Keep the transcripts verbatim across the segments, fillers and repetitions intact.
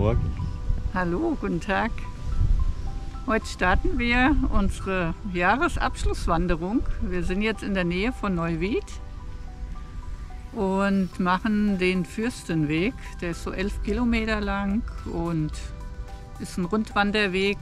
Morgen. Hallo, guten Tag. Heute starten wir unsere Jahresabschlusswanderung. Wir sind jetzt in der Nähe von Neuwied und machen den Fürstenweg. Der ist so elf Kilometer lang und ist ein Rundwanderweg.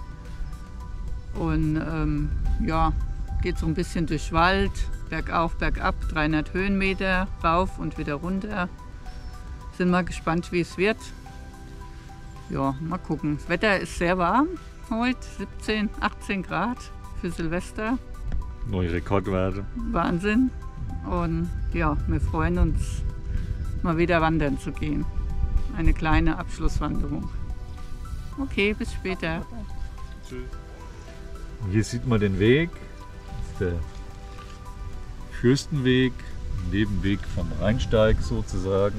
Und ähm, ja, geht so ein bisschen durch Wald, bergauf, bergab, dreihundert Höhenmeter, rauf und wieder runter. Sind mal gespannt, wie es wird. Ja, mal gucken. Das Wetter ist sehr warm heute, siebzehn, achtzehn Grad für Silvester. Neue Rekordwerte. Wahnsinn. Und ja, wir freuen uns, mal wieder wandern zu gehen. Eine kleine Abschlusswanderung. Okay, bis später. Tschüss. Hier sieht man den Weg. Das ist der Fürstenweg, ein Nebenweg vom Rheinsteig sozusagen.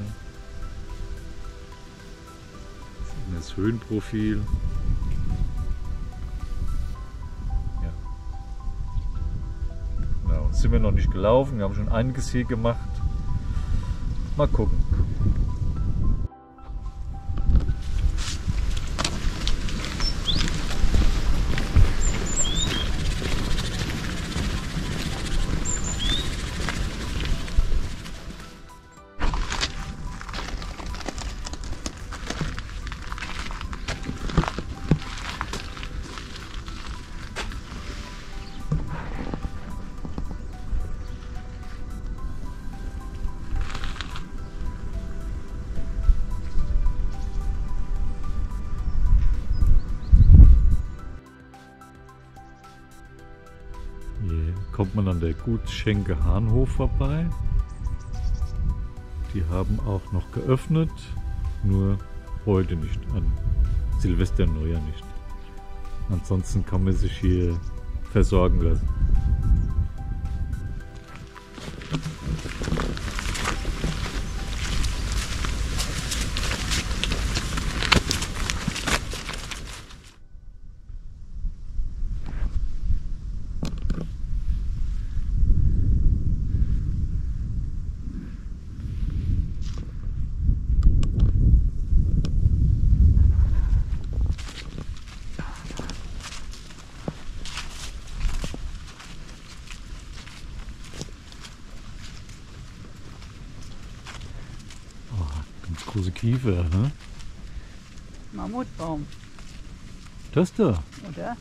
Das Höhenprofil. Ja. Genau, sind wir noch nicht gelaufen, wir haben schon einiges hier gemacht. Mal gucken. Hier kommt man an der Gutsschenke Hahnhof vorbei. Die haben auch noch geöffnet, nur heute nicht, an Silvester und Neujahr nicht. Ansonsten kann man sich hier versorgen lassen. Große Kiefer, ne? Mammutbaum. Das da? Oder?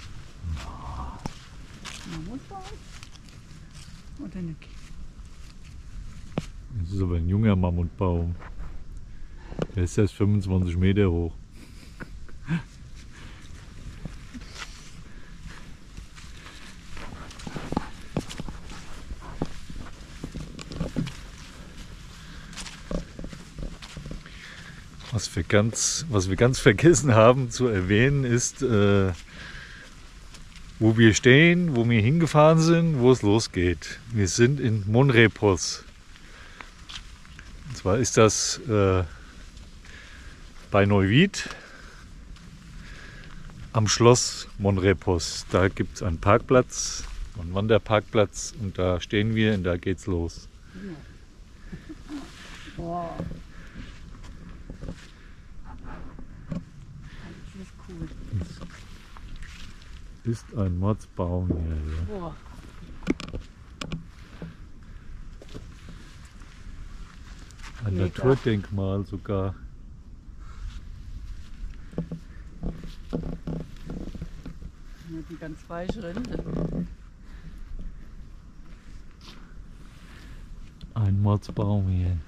Mammutbaum? Oder eine Kiefer? Das ist aber ein junger Mammutbaum. Der ist erst fünfundzwanzig Meter hoch. Was wir ganz, was wir ganz vergessen haben zu erwähnen, ist, äh, wo wir stehen, wo wir hingefahren sind, wo es losgeht. Wir sind in Monrepos. Und zwar ist das äh, bei Neuwied am Schloss Monrepos. Da gibt es einen Parkplatz, einen Wanderparkplatz, und da stehen wir und da geht's los. Wow. Das ist cool. Das ist ein Mordsbaum hier. Ja. Wow. Ein Mega. Naturdenkmal sogar. Ja, die ganz weiche Rinde. Ein Mordsbaum hier.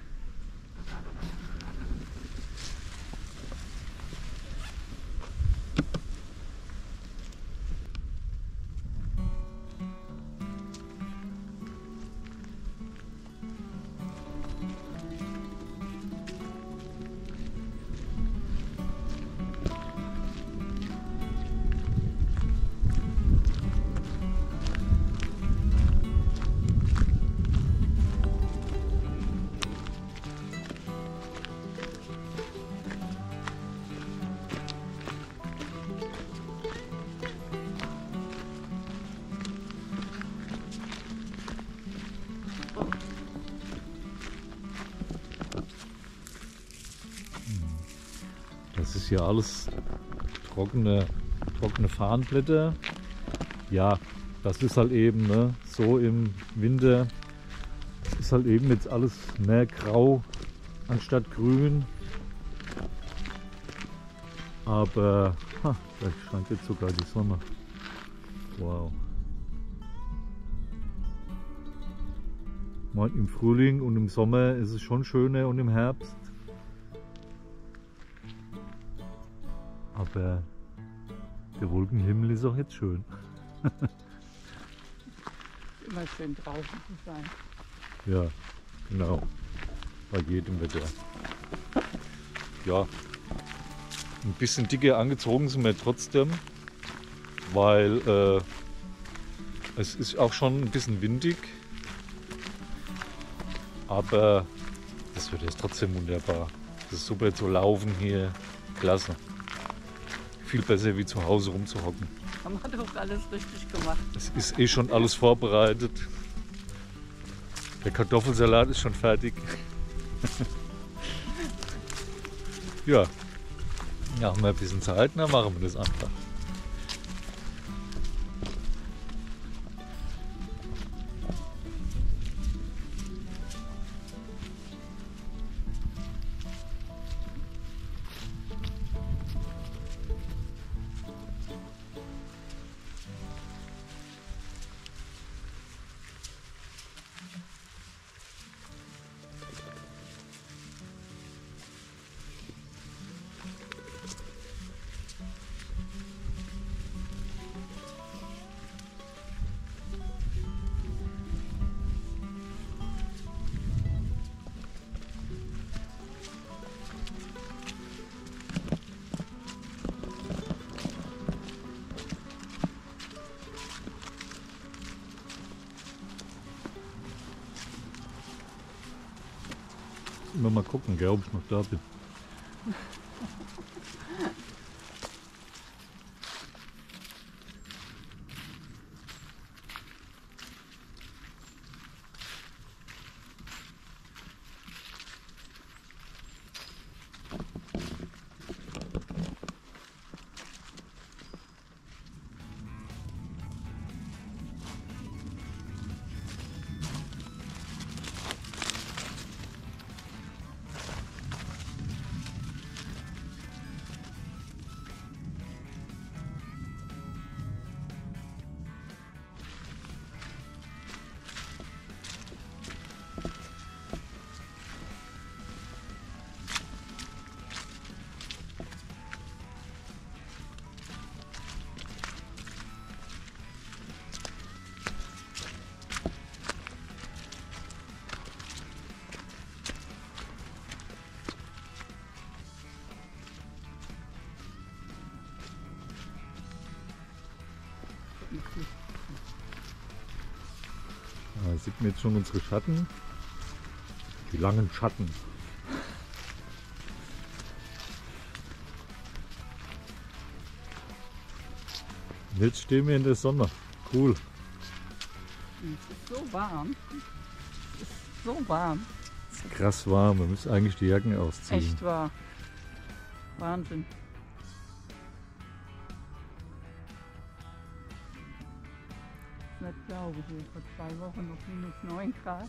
hier alles trockene, trockene Farnblätter. Ja, das ist halt eben, ne, so im Winter ist halt eben jetzt alles mehr grau anstatt grün. Aber ha, da scheint jetzt sogar die Sonne. Wow. Mal im Frühling und im Sommer ist es schon schöner und im Herbst. Aber der Wolkenhimmel ist auch jetzt schön. Immer schön draußen zu sein. Ja, genau. Bei jedem Wetter. Ja, ein bisschen dicker angezogen sind wir trotzdem, weil äh, es ist auch schon ein bisschen windig. Aber das wird jetzt trotzdem wunderbar. Das ist super zu laufen hier. Klasse. Viel besser wie zu Hause rumzuhocken. Haben wir doch alles richtig gemacht. Es ist eh schon alles vorbereitet. Der Kartoffelsalat ist schon fertig. Ja, ja, haben wir ein bisschen Zeit, dann machen wir das einfach. Immer mal gucken, gell, ob ich noch da bin. Da sieht man jetzt schon unsere Schatten. Die langen Schatten. Und jetzt stehen wir in der Sonne. Cool. Es ist so warm. Es ist so warm. Es ist krass warm. Wir müssen eigentlich die Jacken ausziehen. Echt wahr. Wahnsinn. Nicht glaube, hier vor zwei Wochen noch minus neun Grad.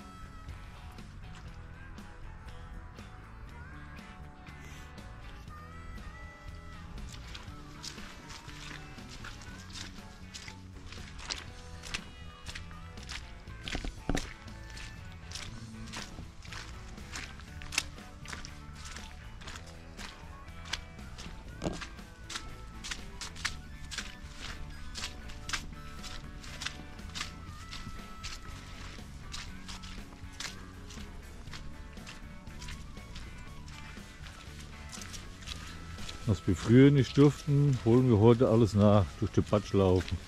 Was wir früher nicht durften, holen wir heute alles nach, durch den Patsch laufen.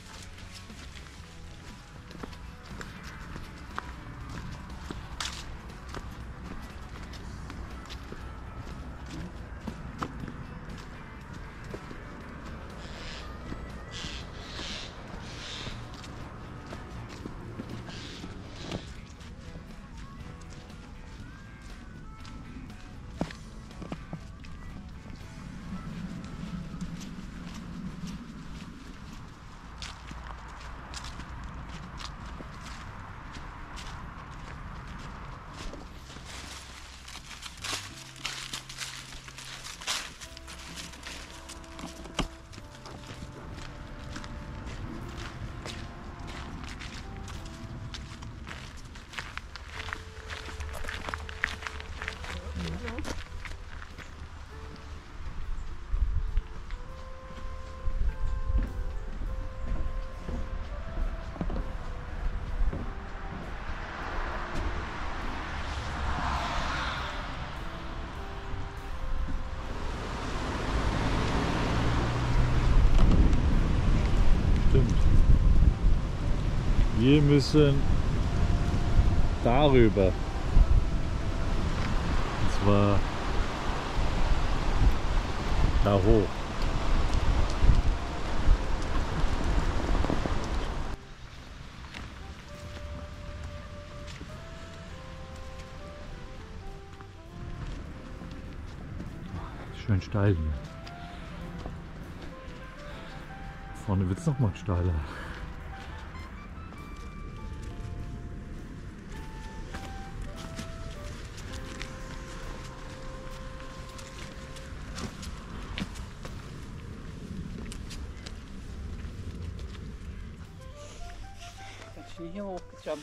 Wir müssen darüber. Und zwar da hoch. Schön steil hier. Vorne wird es noch mal steiler. Ganz schön hier hochgejumpt.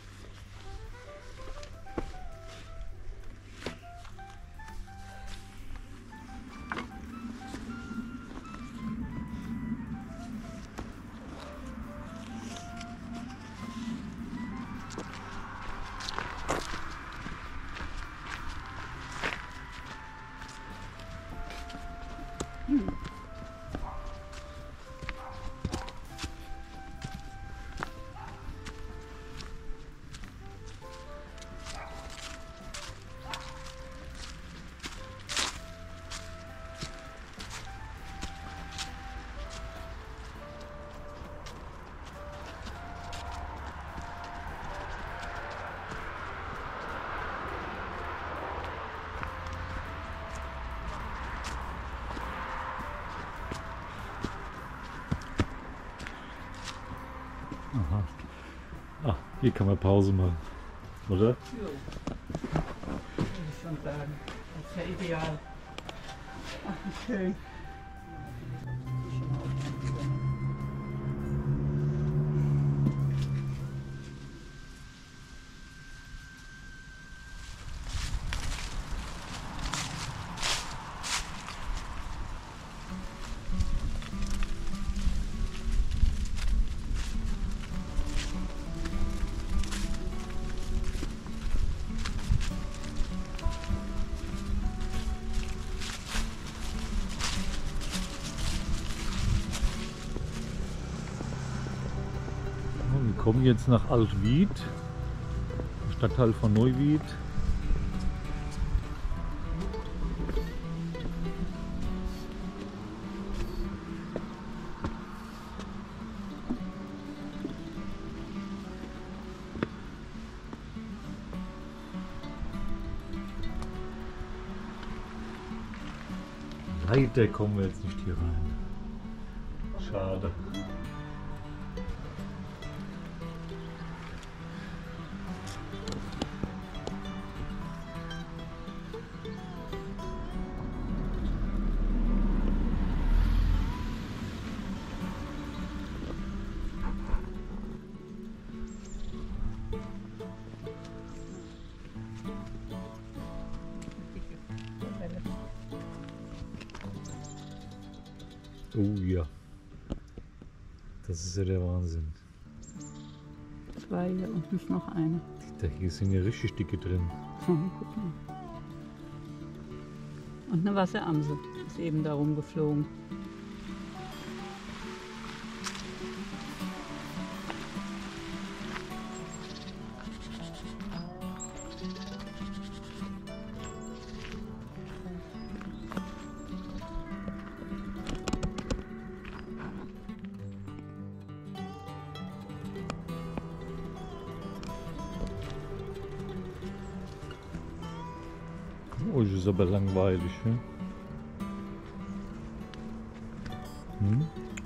Aha. Ah, hier kann man Pause machen, oder? Jo. Würde ich schon sagen. Das ist ja ideal. Ach, wie schön. Wir kommen jetzt nach Altwied, Stadtteil von Neuwied. Leider kommen wir jetzt nicht hier rein. Schade. Oh ja, das ist ja der Wahnsinn. Zwei, hier unten ist noch eine. Da hier sind ja richtig dicke drin. Oh, guck mal. Und eine Wasseramse ist eben da rumgeflogen. Oh, das ist aber langweilig, ne? Hm?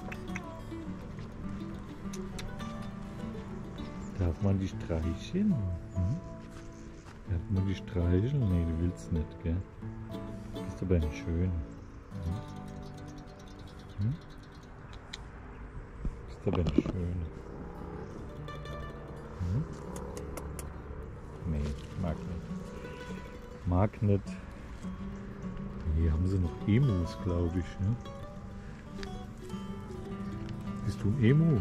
Darf man die streicheln? Hm? Darf man die streicheln? Nee, du willst nicht, gell? Das ist aber nicht schön. Hm? Hm? Das ist aber nicht schön. Hm? Nee, mag nicht. Mag nicht. Hier haben sie noch Emus, glaube ich. Ne? Bist du ein Emu?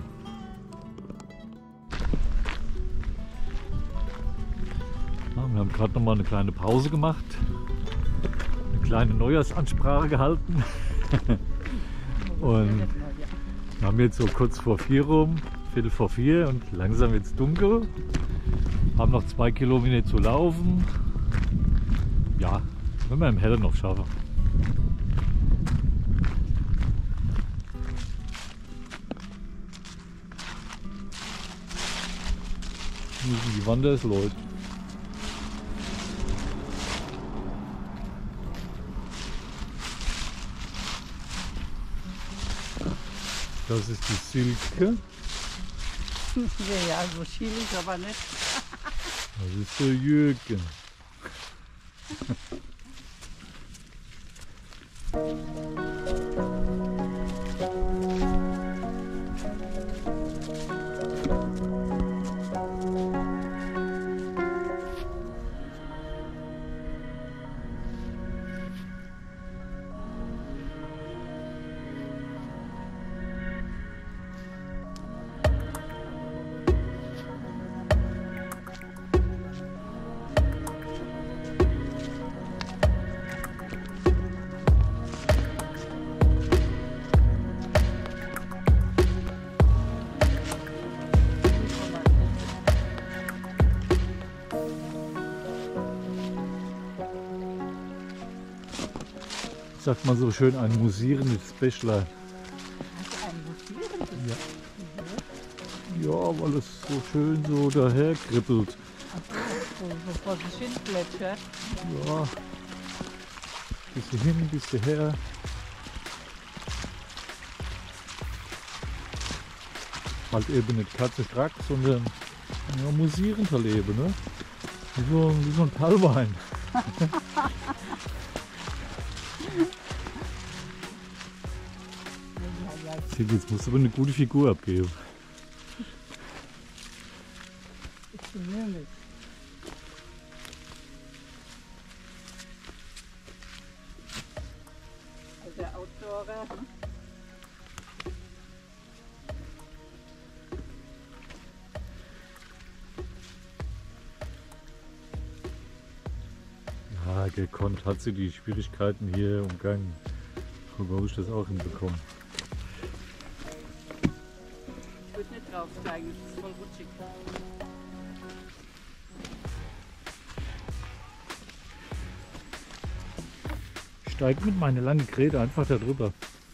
Ja, wir haben gerade noch mal eine kleine Pause gemacht. Eine kleine Neujahrsansprache gehalten. Und wir haben jetzt so kurz vor vier rum, Viertel vor vier und langsam wird es dunkel. Haben noch zwei Kilometer zu laufen. Ja, wenn wir im Hellen noch schaffen. Die Wandersleute. Das ist die Silke. Ja, so chillig aber nicht. Das ist der Jürgen. Sagt man so schön, ein musierendes Bächlein. Also ein musierendes? Ja. Ja, weil es so schön so daher kribbelt. Ach so, so vor sich hin plätschert. Ja. Bisschen hin, bisschen her. Halt eben nicht katzestrack, sondern ja, musierend erleben, ne? Wie so, wie so ein Pallwein. Jetzt musst du aber eine gute Figur abgeben. Ich bemühe mich. Also der Outdoorer. Hm? Ja, gekonnt hat sie die Schwierigkeiten hier umgangen. So habe ich das auch hinbekommen. Ich würde nicht draufsteigen, das ist voll rutschig. Ich steige mit meiner langen Gräte einfach da drüber.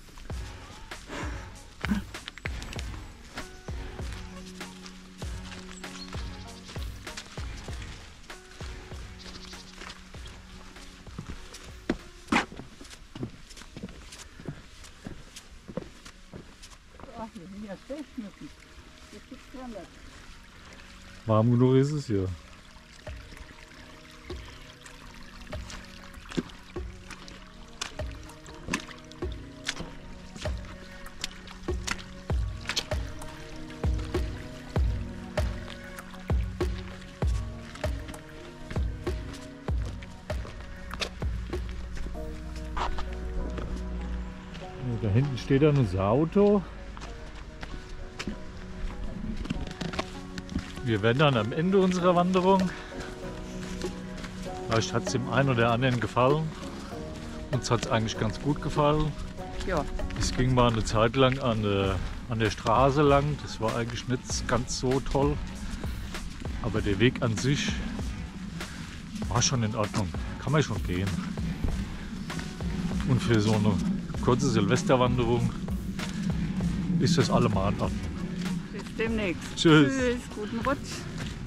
Ach, wir sind ja Stechmücken. Das gibt's ja nicht. Warm genug ist es ja. Da hinten steht dann unser Auto. Wir werden dann am Ende unserer Wanderung. Vielleicht hat es dem einen oder anderen gefallen. Uns hat es eigentlich ganz gut gefallen. Ja, Es ging mal eine Zeit lang an der, an der Straße lang. Das war eigentlich nicht ganz so toll. Aber der Weg an sich war schon in Ordnung. Kann man schon gehen. Und für so eine kurze Silvesterwanderung ist das allemal in Ordnung. bis demnächst. Tschüss. Tschüss, guten Rutsch.